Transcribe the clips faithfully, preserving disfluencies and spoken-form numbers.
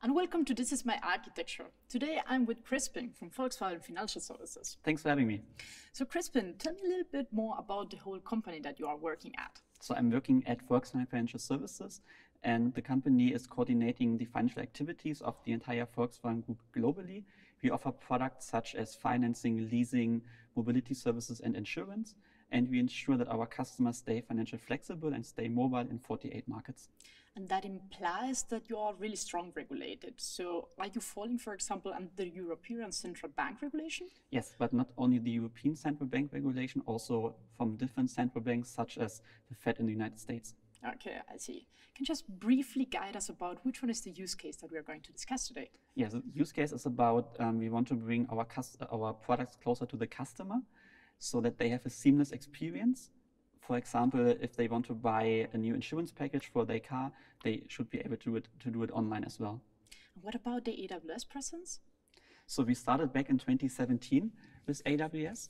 and welcome to This Is My Architecture. Today I'm with Crispin from Volkswagen Financial Services. Thanks for having me. So Crispin, tell me a little bit more about the whole company that you are working at. So I'm working at Volkswagen Financial Services, and the company is coordinating the financial activities of the entire Volkswagen Group globally. We offer products such as financing, leasing, mobility services, and insurance, and we ensure that our customers stay financially flexible and stay mobile in forty-eight markets. And that implies that you are really strong regulated. So are you falling, for example, under the European Central Bank regulation? Yes, but not only the European Central Bank regulation, also from different central banks such as the Fed in the United States. Okay, I see. Can you just briefly guide us about which one is the use case that we are going to discuss today? Yes, the use case is about um, we want to bring our, our products closer to the customer so that they have a seamless experience. For example, if they want to buy a new insurance package for their car, they should be able to do it, to do it online as well. What about the A W S presence? So we started back in twenty seventeen with A W S.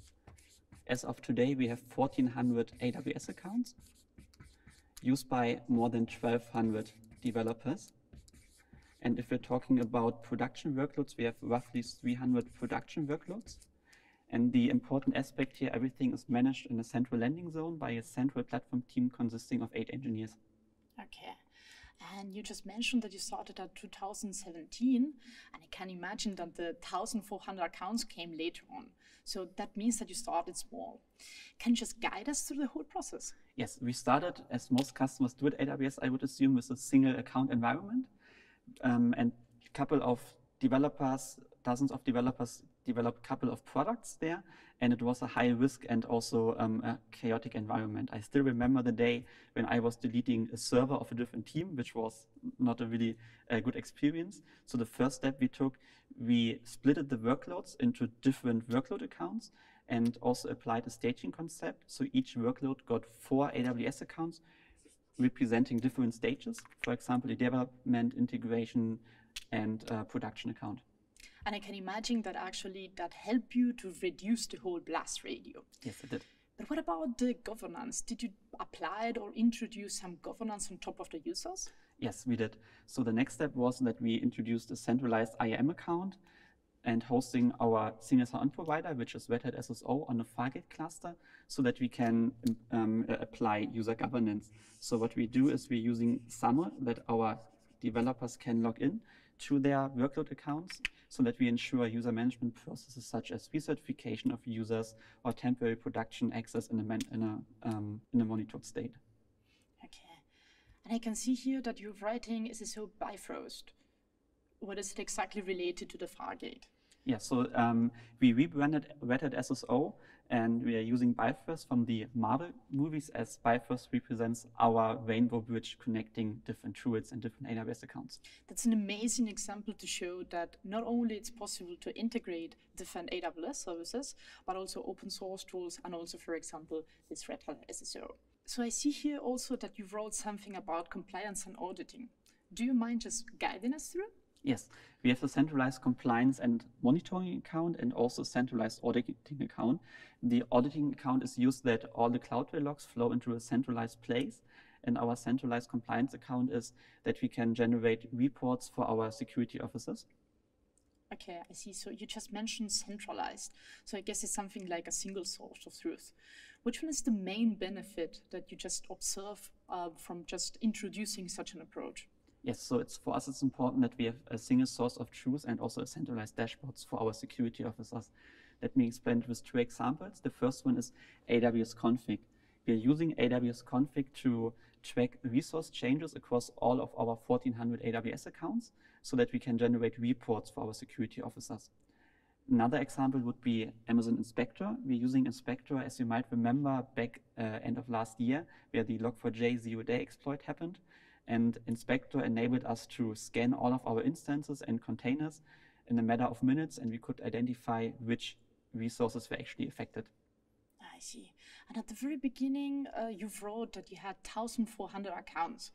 As of today, we have fourteen hundred A W S accounts used by more than twelve hundred developers. And if we're talking about production workloads, we have roughly three hundred production workloads. And the important aspect here, everything is managed in a central landing zone by a central platform team consisting of eight engineers. Okay. And you just mentioned that you started at two thousand seventeen, and I can imagine that the one thousand four hundred accounts came later on. So that means that you started small. Can you just guide us through the whole process? Yes, we started, as most customers do at A W S, I would assume, with a single account environment. Um, and a couple of developers, dozens of developers developed a couple of products there, and it was a high risk and also um, a chaotic environment. I still remember the day when I was deleting a server of a different team, which was not a really uh, good experience. So the first step we took, we splitted the workloads into different workload accounts and also applied a staging concept. So each workload got four A W S accounts representing different stages. For example, the development, integration, and uh, production account. And I can imagine that actually that helped you to reduce the whole blast radio. Yes, it did. But what about the governance? Did you apply it or introduce some governance on top of the users? Yes, we did. So the next step was that we introduced a centralized I A M account and hosting our single sign-on provider, which is Red Hat S S O, on a Fargate cluster, so that we can um, apply user governance. So what we do is we're using SAML that our developers can log in to their workload accounts, so that we ensure user management processes such as recertification of users or temporary production access in a, man in a, um, in a monitored state. Okay. And I can see here that you're writing S S O Bifrost. What is it exactly related to the Fargate? Yeah, so um, we rebranded Red Hat S S O, and we are using Bifrost from the Marvel movies, as Bifrost represents our rainbow bridge connecting different tools and different A W S accounts. That's an amazing example to show that not only it's possible to integrate different A W S services, but also open source tools, and also, for example, this Red Hat S S O. So I see here also that you wrote something about compliance and auditing. Do you mind just guiding us through? Yes, we have a centralized compliance and monitoring account and also centralized auditing account. The auditing account is used that all the Cloudflare logs flow into a centralized place, and our centralized compliance account is that we can generate reports for our security officers. Okay, I see. So you just mentioned centralized. So I guess it's something like a single source of truth. Which one is the main benefit that you just observe uh, from just introducing such an approach? Yes, so it's for us it's important that we have a single source of truth and also a centralized dashboards for our security officers. Let me explain it with two examples. The first one is A W S config. We are using A W S config to track resource changes across all of our fourteen hundred A W S accounts so that we can generate reports for our security officers. Another example would be Amazon Inspector. We're using Inspector, as you might remember, back uh, end of last year, where the log four j zero-day exploit happened. And Inspector enabled us to scan all of our instances and containers in a matter of minutes, and we could identify which resources were actually affected. I see. And at the very beginning, uh, you wrote that you had one thousand four hundred accounts.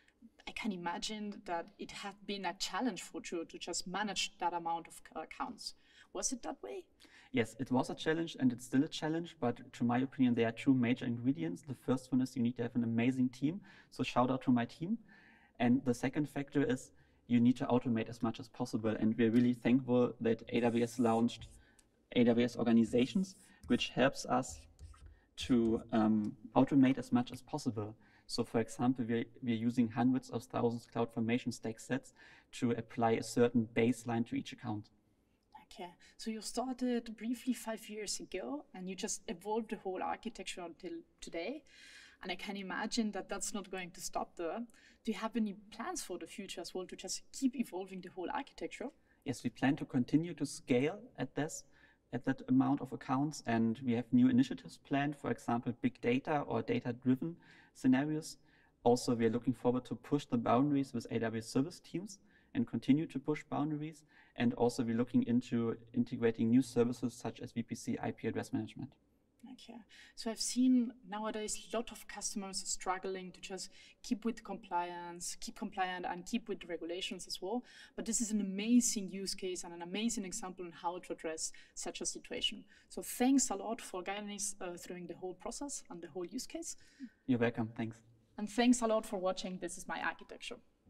I can imagine that it had been a challenge for you to just manage that amount of accounts. Was it that way? Yes, it was a challenge, and it's still a challenge, but to my opinion, there are two major ingredients. The first one is you need to have an amazing team, so shout out to my team. And the second factor is you need to automate as much as possible. And we're really thankful that A W S launched A W S organizations, which helps us to um, automate as much as possible. So for example, we're, we're using hundreds of thousands cloud formation stack sets to apply a certain baseline to each account. Okay, so you started briefly five years ago and you just evolved the whole architecture until today. And I can imagine that that's not going to stop there. Do you have any plans for the future as well to just keep evolving the whole architecture? Yes, we plan to continue to scale at this, at that amount of accounts, and we have new initiatives planned, for example, big data or data-driven scenarios. Also, we are looking forward to push the boundaries with A W S service teams and continue to push boundaries. And also we're looking into integrating new services such as V P C I P address management. Okay, so I've seen nowadays a lot of customers struggling to just keep with compliance, keep compliant and keep with the regulations as well. But this is an amazing use case and an amazing example on how to address such a situation. So thanks a lot for guiding us uh, through the whole process and the whole use case. You're welcome, thanks. And thanks a lot for watching This Is My Architecture.